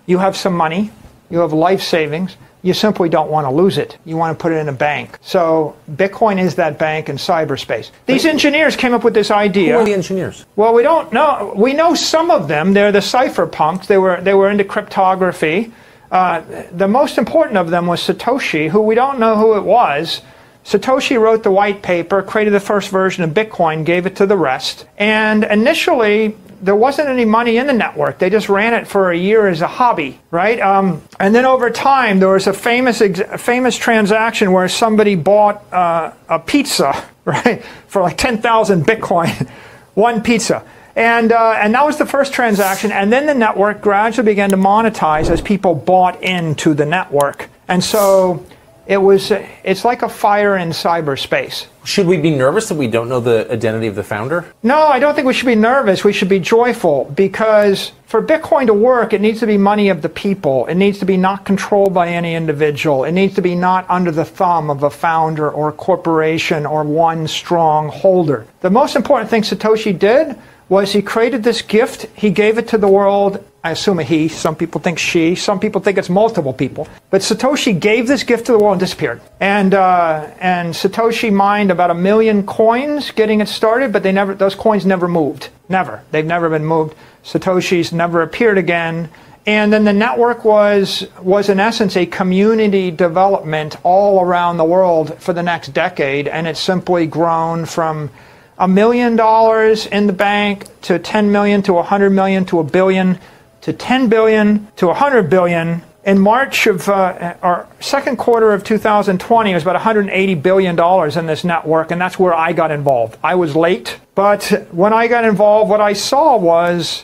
you have some money, you have life savings, you simply don't want to lose it. You want to put it in a bank. So Bitcoin is that bank in cyberspace. These engineers came up with this idea. Who are the engineers? Well, we don't know. We know some of them. They're the cypherpunks. They were into cryptography. The most important of them was Satoshi, who we don't know who it was. Satoshi wrote the white paper, created the first version of Bitcoin, gave it to the rest. And initially, there wasn't any money in the network. They just ran it for a year as a hobby, right? And then over time, there was a famous transaction where somebody bought a pizza, right, for like 10,000 Bitcoin, one pizza. And that was the first transaction. And then the network gradually began to monetize as people bought into the network. And so it's like a fire in cyberspace. Should we be nervous that we don't know the identity of the founder? No, I don't think we should be nervous. We should be joyful, because for Bitcoin to work, it needs to be money of the people. It needs to be not controlled by any individual. It needs to be not under the thumb of a founder or a corporation or one strong holder. The most important thing Satoshi did was he created this gift. He gave it to the world. I assume a he. Some people think she. Some people think it's multiple people. But Satoshi gave this gift to the world and disappeared. And Satoshi mined about 1 million coins getting it started, but those coins never moved. Never. They've never been moved. Satoshi's never appeared again. And then the network was in essence a community development all around the world for the next decade, and it's simply grown from $1 million in the bank to 10 million to 100 million to 1 billion to 10 billion to 100 billion. In March of our second quarter of 2020, it was about $180 billion in this network, and that's where I got involved. I was late, but when I got involved, what I saw was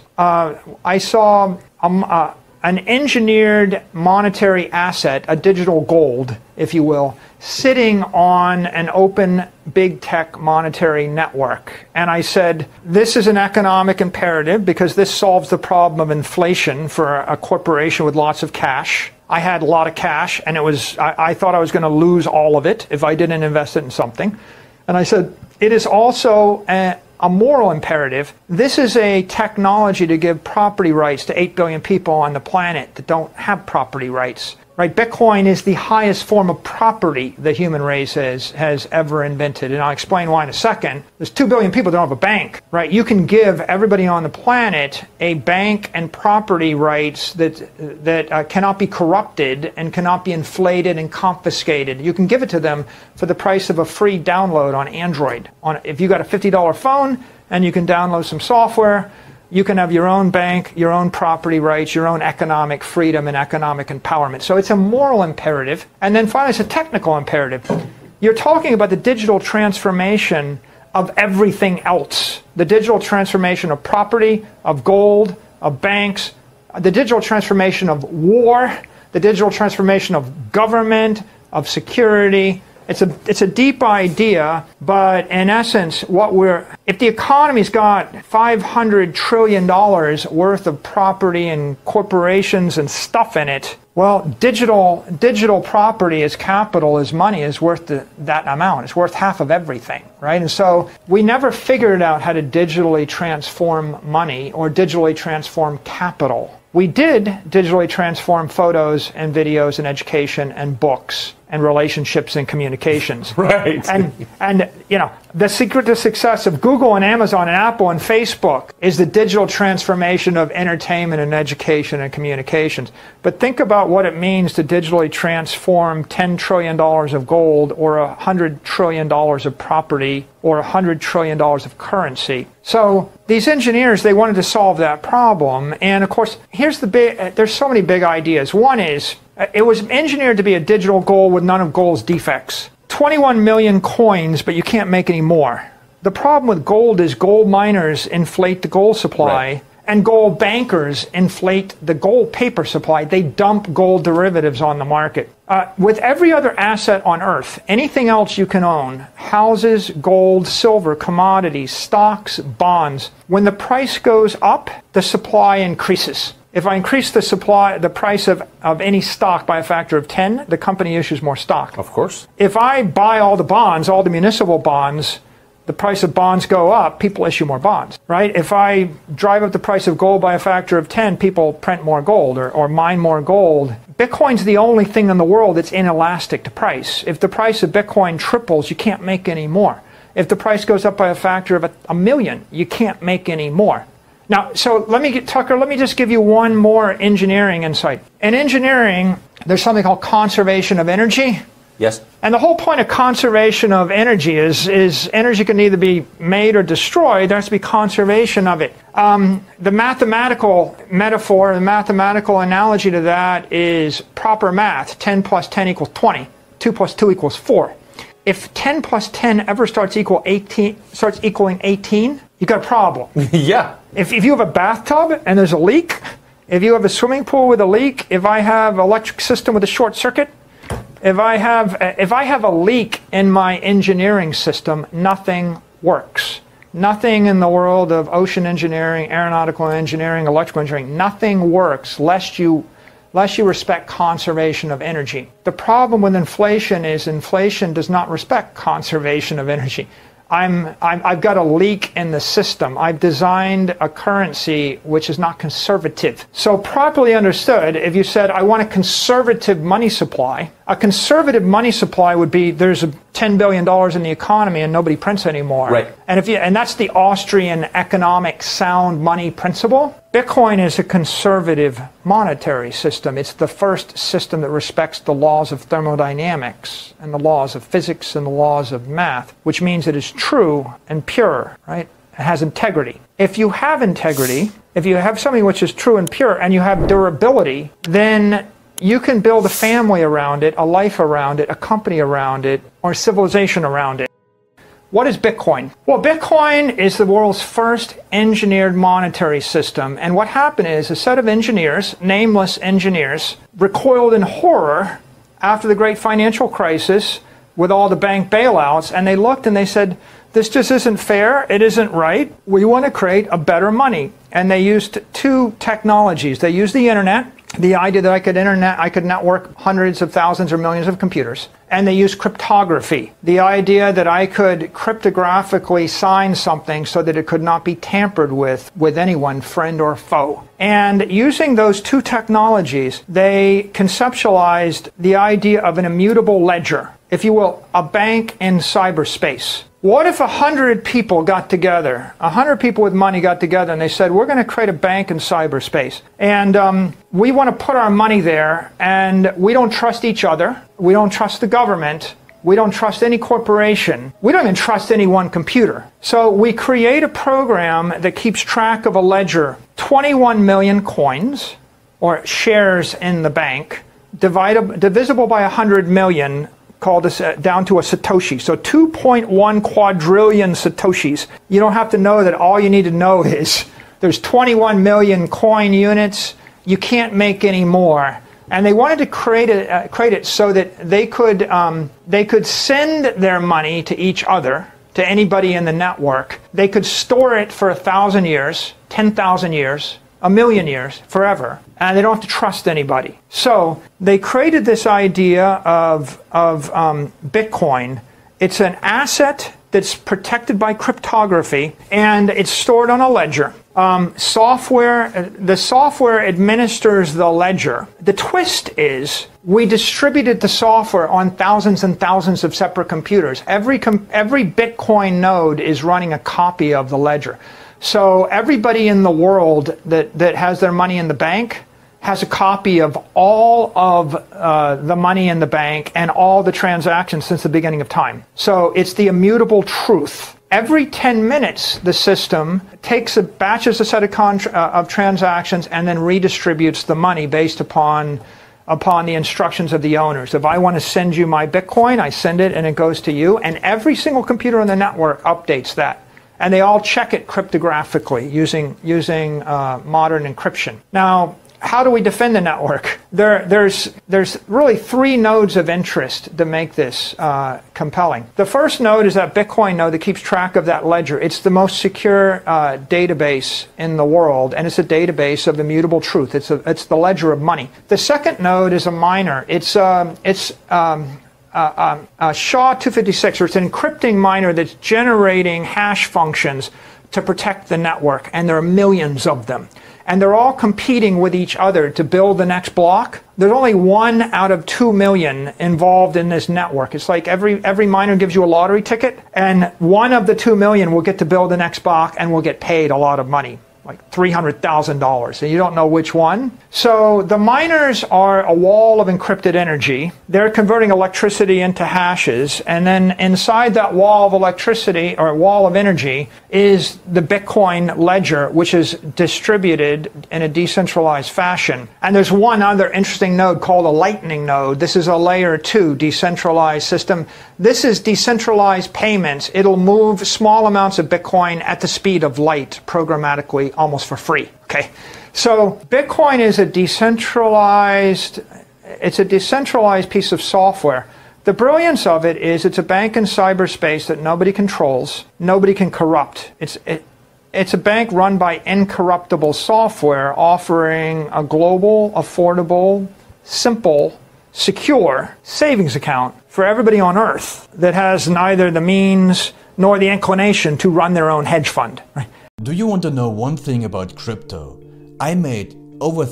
an engineered monetary asset, a digital gold, if you will, sitting on an open big tech monetary network. And I said, this is an economic imperative because this solves the problem of inflation for a corporation with lots of cash. I had a lot of cash, and I thought I was going to lose all of it if I didn't invest it in something. And I said, it is also a moral imperative. This is a technology to give property rights to 8 billion people on the planet that don't have property rights. Right? Bitcoin is the highest form of property the human race has ever invented. And I'll explain why in a second. There's 2 billion people that don't have a bank. Right? You can give everybody on the planet a bank and property rights that cannot be corrupted and cannot be inflated and confiscated. You can give it to them for the price of a free download on Android. If you got a $50 phone and you can download some software, you can have your own bank, your own property rights, your own economic freedom and economic empowerment. So it's a moral imperative. And then finally, it's a technical imperative. You're talking about the digital transformation of everything else. The digital transformation of property, of gold, of banks, the digital transformation of war, the digital transformation of government, of security. It's a deep idea, but in essence, if the economy's got $500 trillion worth of property and corporations and stuff in it, well, digital property as capital, as money, is worth that amount. It's worth half of everything, right? And so we never figured out how to digitally transform money or digitally transform capital. We did digitally transform photos and videos and education and books and relationships and communications. Right. And you know, the secret to success of Google and Amazon and Apple and Facebook is the digital transformation of entertainment and education and communications. But think about what it means to digitally transform $10 trillion of gold or $100 trillion of property or $100 trillion of currency. So these engineers, they wanted to solve that problem. And of course, there's so many big ideas. One is, it was engineered to be a digital gold with none of gold's defects. 21 million coins, but you can't make any more. The problem with gold is gold miners inflate the gold supply, right, and gold bankers inflate the gold paper supply. They dump gold derivatives on the market. With every other asset on Earth, anything else you can own, houses, gold, silver, commodities, stocks, bonds, when the price goes up, the supply increases. If I increase the price of any stock by a factor of 10, the company issues more stock. Of course. If I buy all the bonds, all the municipal bonds, the price of bonds go up, people issue more bonds, right? If I drive up the price of gold by a factor of 10, people print more gold or mine more gold. Bitcoin's the only thing in the world that's inelastic to price. If the price of Bitcoin triples, you can't make any more. If the price goes up by a factor of a million, you can't make any more. Now, so Tucker, let me just give you one more engineering insight. In engineering, there's something called conservation of energy. Yes. And the whole point of conservation of energy is energy can either be made or destroyed. There has to be conservation of it. The mathematical metaphor, the mathematical analogy to that is proper math. 10 plus 10 equals 20. 2 plus 2 equals 4. If 10 plus 10 ever starts equaling 18, you got a problem. Yeah. If you have a bathtub and there's a leak, if you have a swimming pool with a leak, if I have an electric system with a short circuit, if I have a leak in my engineering system, nothing works. Nothing in the world of ocean engineering, aeronautical engineering, electrical engineering, nothing works lest you respect conservation of energy. The problem with inflation is inflation does not respect conservation of energy. I've got a leak in the system. I've designed a currency which is not conservative. So properly understood, if you said, I want a conservative money supply, a conservative money supply would be there's $10 billion in the economy and nobody prints anymore. Right. And that's the Austrian economic sound money principle. Bitcoin is a conservative monetary system. It's the first system that respects the laws of thermodynamics and the laws of physics and the laws of math, which means it is true and pure, right? It has integrity. If you have integrity, if you have something which is true and pure and you have durability, then you can build a family around it, a life around it, a company around it, or a civilization around it. What is Bitcoin? Well, Bitcoin is the world's first engineered monetary system. And what happened is a set of engineers, nameless engineers, recoiled in horror after the great financial crisis with all the bank bailouts. And they looked and they said, this just isn't fair. It isn't right. We want to create a better money. And they used two technologies. They used the internet, the idea that I could network hundreds of thousands or millions of computers. And they used cryptography, the idea that I could cryptographically sign something so that it could not be tampered with anyone, friend or foe. And using those two technologies, they conceptualized the idea of an immutable ledger, if you will, a bank in cyberspace. What if 100 people got together, 100 people with money got together and they said, we're going to create a bank in cyberspace and we want to put our money there and we don't trust each other, we don't trust the government, we don't trust any corporation, we don't even trust any one computer. So we create a program that keeps track of a ledger, 21 million coins or shares in the bank, divisible by 100 million, called this down to a Satoshi. So 2.1 quadrillion Satoshis. You don't have to know that. All you need to know is there's 21 million coin units. You can't make any more. And they wanted to create it so that they could send their money to each other, to anybody in the network. They could store it for 1,000 years, 10,000 years, 1,000,000 years, forever, and they don't have to trust anybody. So they created this idea of Bitcoin. It's an asset that's protected by cryptography, and it's stored on a ledger. The software administers the ledger. The twist is we distributed the software on thousands and thousands of separate computers. Every Bitcoin node is running a copy of the ledger. So everybody in the world that has their money in the bank has a copy of all of the money in the bank and all the transactions since the beginning of time. So it's the immutable truth. Every 10 minutes, the system batches a set of transactions and then redistributes the money based upon the instructions of the owners. If I want to send you my Bitcoin, I send it and it goes to you. And every single computer on the network updates that. And they all check it cryptographically using modern encryption. Now, how do we defend the network? There's really three nodes of interest to make this compelling. The first node is that Bitcoin node that keeps track of that ledger. It's the most secure database in the world, and it's a database of immutable truth. It's the ledger of money. The second node is a miner. It's SHA-256, or it's an encrypting miner that's generating hash functions to protect the network, and there are millions of them. And they're all competing with each other to build the next block. There's only 1 out of 2 million involved in this network. It's like every miner gives you a lottery ticket, and 1 of the 2 million will get to build the next block and will get paid a lot of money, like $300,000, and you don't know which one. So the miners are a wall of encrypted energy. They're converting electricity into hashes, and then inside that wall of electricity, or wall of energy, is the Bitcoin ledger, which is distributed in a decentralized fashion. And there's one other interesting node called a Lightning node. This is a layer 2 decentralized system. This is decentralized payments. It'll move small amounts of Bitcoin at the speed of light programmatically, almost for free. Okay, so Bitcoin is a decentralized piece of software. The brilliance of it is it's a bank in cyberspace that nobody controls, nobody can corrupt. It's a bank run by incorruptible software, offering a global, affordable, simple, secure savings account for everybody on Earth that has neither the means nor the inclination to run their own hedge fund. Right? Do you want to know one thing about crypto? I made over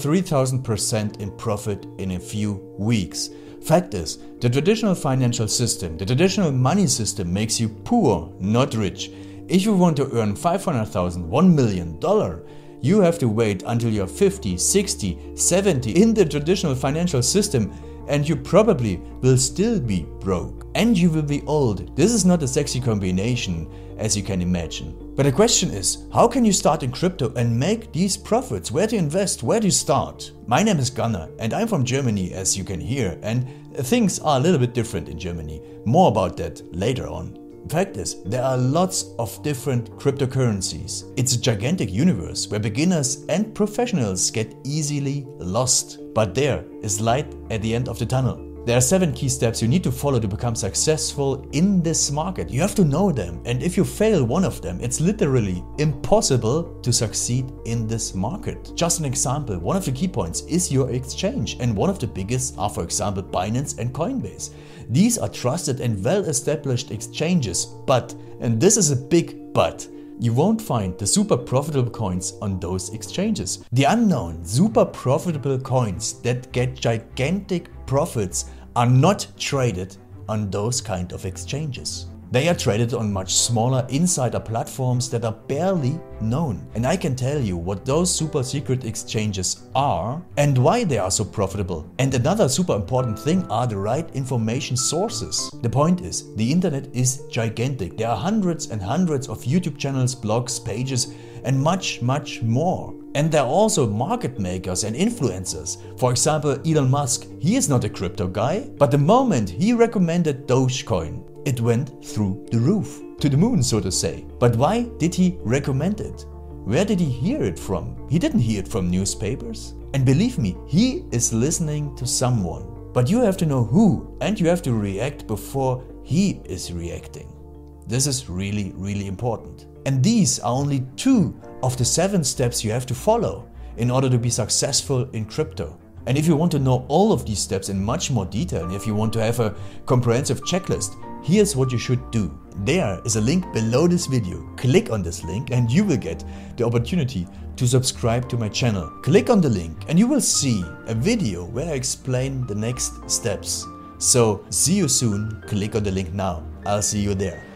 3,000% in profit in a few weeks. Fact is, the traditional financial system, the traditional money system makes you poor, not rich. If you want to earn $500,000, $1 million, you have to wait until you're 50, 60, 70 in the traditional financial system, and you probably will still be broke. And you will be old. This is not a sexy combination, as you can imagine. But the question is, how can you start in crypto and make these profits? Where to invest? Where to start? My name is Gunnar and I'm from Germany, as you can hear, and things are a little bit different in Germany. More about that later on. Fact is, there are lots of different cryptocurrencies. It's a gigantic universe where beginners and professionals get easily lost. But there is light at the end of the tunnel. There are 7 key steps you need to follow to become successful in this market. You have to know them, and if you fail one of them, it's literally impossible to succeed in this market. Just an example, one of the key points is your exchange, and one of the biggest are, for example, Binance and Coinbase. These are trusted and well-established exchanges, but, and this is a big but, you won't find the super profitable coins on those exchanges. The unknown super profitable coins that get gigantic profits are not traded on those kind of exchanges. They are traded on much smaller insider platforms that are barely known. And I can tell you what those super secret exchanges are and why they are so profitable. And another super important thing are the right information sources. The point is, the internet is gigantic. There are hundreds and hundreds of YouTube channels, blogs, pages, and much more. And there are also market makers and influencers. For example, Elon Musk, he is not a crypto guy, but the moment he recommended Dogecoin, it went through the roof, to the moon, so to say. But why did he recommend it? Where did he hear it from? He didn't hear it from newspapers. And believe me, he is listening to someone. But you have to know who, and you have to react before he is reacting. This is really, really important. And these are only 2 of the 7 steps you have to follow in order to be successful in crypto. And if you want to know all of these steps in much more detail, and if you want to have a comprehensive checklist, here's what you should do. There is a link below this video. Click on this link and you will get the opportunity to subscribe to my channel. Click on the link and you will see a video where I explain the next steps. So see you soon. Click on the link now. I'll see you there.